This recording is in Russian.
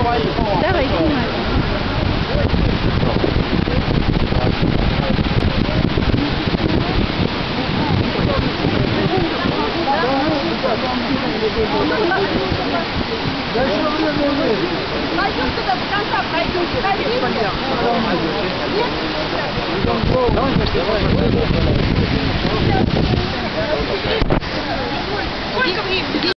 Давай, снимай. Пойдем туда, до конца пройдем. Сколько времени?